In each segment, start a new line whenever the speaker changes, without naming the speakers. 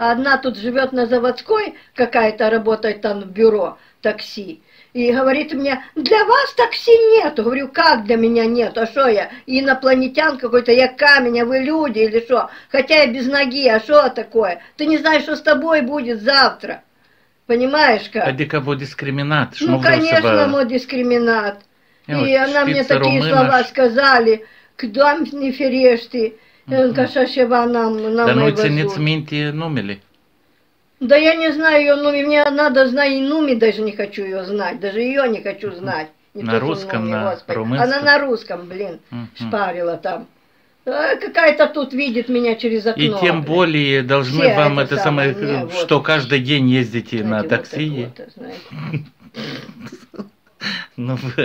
а одна тут живет на Заводской, какая-то работает там в бюро такси. И говорит мне, для вас такси нету. Говорю, как для меня нет? А что я, инопланетян какой-то, я камень, а вы люди или что? Хотя я без ноги, а что такое? Ты не знаешь, что с тобой будет завтра. Понимаешь как?
Adică vă discriminat.
Ну, конечно, мой дискриминат. И она мне такие слова сказали, куда не ферешь ты, кашашева нам
Dar nu
везут.
țineți minte numele.
Да я не знаю ее Нуми, мне надо знать и Нуми, даже не хочу ее знать, даже ее не хочу знать. Не
на русском,
Нуми,
на
Господи.
румынском?
Она на русском, блин, шпарила там. Какая-то тут видит меня через окно.
И тем более должны
все
вам это самое,
вот.
что каждый день ездите
Знаете,
на
вот
такси.
Вот,
Ну вы...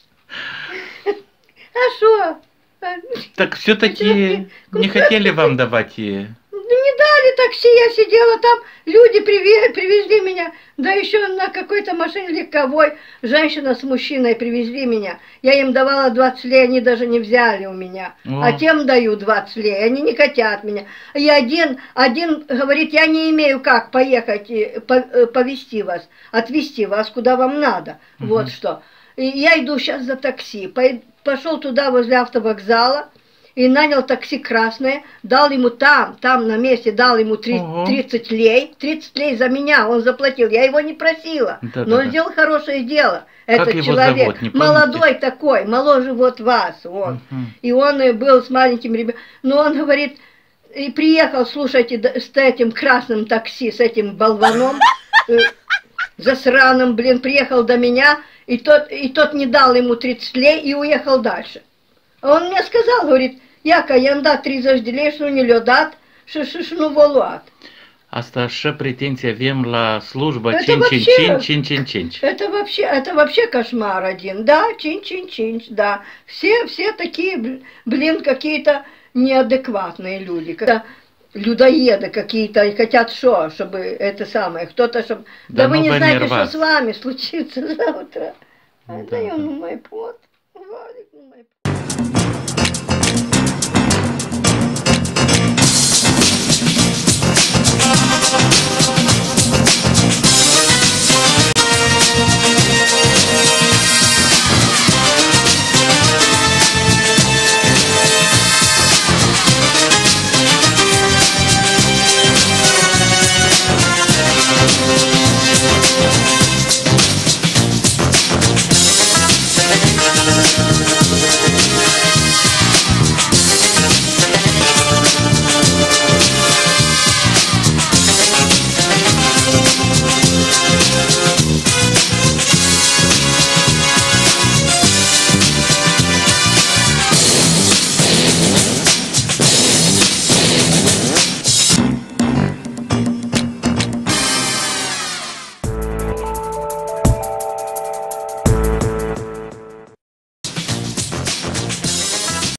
а что?
Так все-таки не хотели вам давать
Не дали такси, я сидела там, люди привезли меня, да еще на какой-то машине легковой, женщина с мужчиной привезли меня. Я им давала 20 лей, они даже не взяли у меня. А тем даю 20 лей, они не хотят меня. И один говорит, я не имею как поехать, повезти вас, отвезти вас, куда вам надо. Вот что. И я иду сейчас за такси, пошел туда возле автовокзала, и нанял такси красное, дал ему там на месте, дал ему 30 лей. 30 лей за меня он заплатил. Я его не просила, но он сделал хорошее дело. Этот человек, молодой такой, моложе вот вас. Он. И он был с маленьким ребенком. Но он говорит, и приехал, слушайте, с этим красным такси, с этим болваном, засраным, блин, приехал до меня, и тот не дал ему 30 lei и уехал дальше. Он мне сказал, говорит, Iaca, i-am dat 30 de lei și nu ni le-a dat și nu v-a luat.
Asta și pretenții avem la служба 555.
Это вообще кошмар один, да, 555, да. Все такие, блин, какие-то неадекватные люди. Когда людоеды какие-то хотят что, чтобы это самое, кто-то, чтобы... Да вы не знаете, что с вами случится завтра. Это я, ну, мой пот.